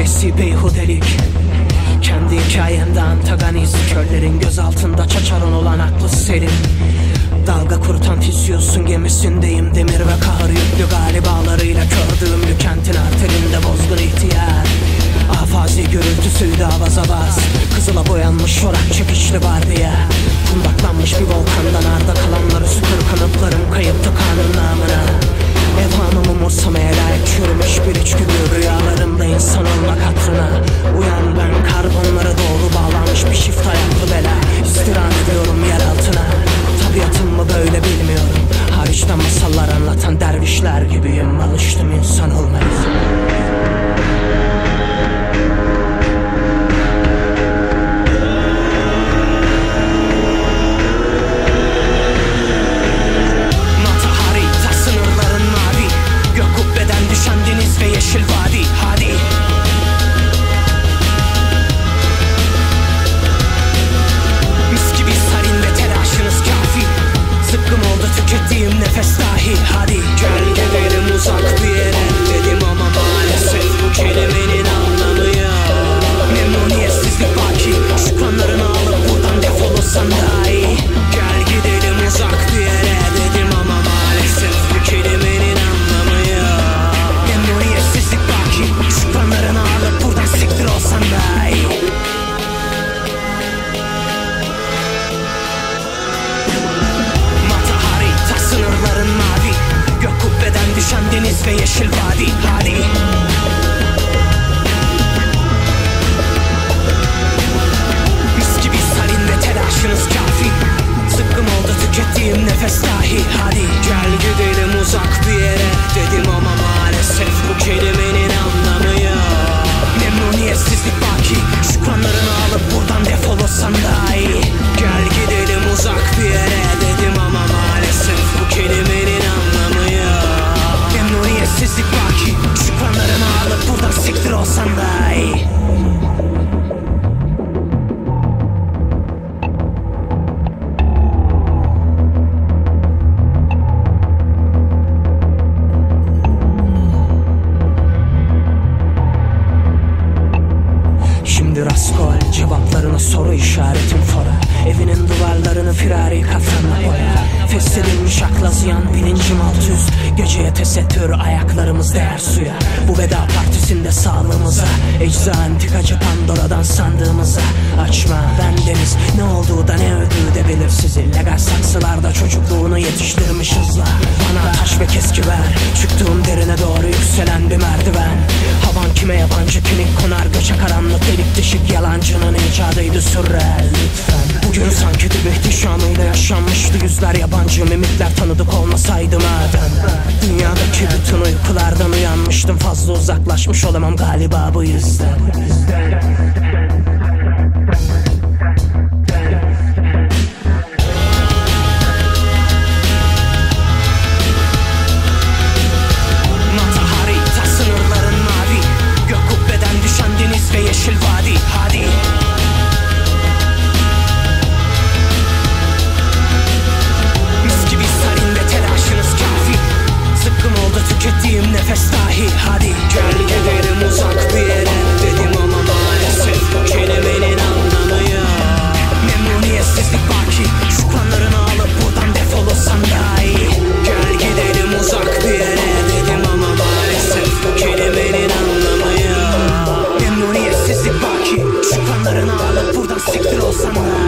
Nesi beyhudelik. Kendi hikayemde antagonist, körlerin göz altında çaçaron olan aklı serin. Dalga kurutan Tisyos'un gemisindeyim, demir ve kahır yüklü galibalarıyla kördüğüm kentin arterinde bozgun ihtiyar. Afazi gürültüsüydü avaz avaz, kızıla boyanmış çorak çekişli vardiya. Kundaklanmış bir volkandan arda kalanları süpür, kanıtlarım kayıptı kanun namına. Evhamım umursamaya layık çürümüş bir içgüdü, rüyalarımda insan olmak hatırına. Uyan ben, karbonlara doğru bağlanmış bir çift ayaklı bela. İstirham ediyorum yer altına, tabiatım mı böyle bilmiyorum. Hariçten masallar anlatan dervişler gibiyim, alıştım insan olmaya. Deniz ve yeşil vadi, hadi. Mis gibi sarin ve telaşınız kafi. Zıkkım oldu tükettiğim nefes dahi, hadi. Gel gidelim uzak bir yere dedim ama maalesef bu kelimenin anlamı yok. Memnuniyetsizlik baki, şükranlarını alıp buradan defolursan daha iyi. Gel gidelim uzak bir yere dedim ama maalesef bu kelimenin anlamı yok. Memnuniyetsizlik baki, şükranlarını alıp buradan siktir olsan daha iyi. Mata harita, sınırların mavi, gök kubbeden düşen deniz ve yeşil vadi, hadi. Mis gibi sarin ve telaşınız kafi. Zıkkım oldu tükettiğim nefes dahi, hadi. Gel gidelim uzak bir yere dedim ama maalesef bu kelimenin anlamı yok. Memnuniyetsizlik baki, şükranlarını alıp buradan defolursan daha iyi. Gel gidelim uzak bir yere dedim ama maalesef bu kelimenin anlamı yok. Memnuniyetsizlik baki, şükranlarını alıp buradan siktir olsan daha iyi. Raskol, cevaplarını soru işaretim fora. Evinin duvarlarını firari kafranla boya. Feshedilmiş akla ziyan, bilincim alt üst. Geceye tesettür, ayaklarımız değer suya. Bu veda partisinde sağlığımıza, ecza antikacı Pandora'dan sandığımıza. Açma bendeniz, ne olduğu da ne öldüğü de belirsiz. İllegal saksılarda çocukluğunu yetiştirmiş hızla. Bana taş ve keski ver, çıktığım derine doğru yükselen bir merdiven. Havan kime yabancı, kimin konar göçe karanlık delik deşik. Yalancının icadıydı sürreel lütfen. Bugün sanki tüm ihtişamıyla yaşanmıştı. Yüzler yabancı, mimikler tanıdık olmasaydı madem. Dünyadaki bütün uykulardan uyanmıştım. Fazla uzaklaşmış olamam galiba bu yüzden. Mata harita, sınırların mavi, gök kubbeden düşen deniz ve yeşil vadi, hadi. Mis gibi sarin ve telaşınız kafi. Zıkkım oldu tükettiğim nefes dahi, hadi. Gel gidelim uzak bir yere dedim ama maalesef bu kelimenin anlamı yok. Memnuniyetsizlik baki, şükranlarını alıp buradan defolursan daha iyi. Gel gidelim uzak bir yere dedim ama maalesef bu kelimenin anlamı yok. Memnuniyetsizlik baki, şükranlarını alıp buradan siktir olsan daha iyi.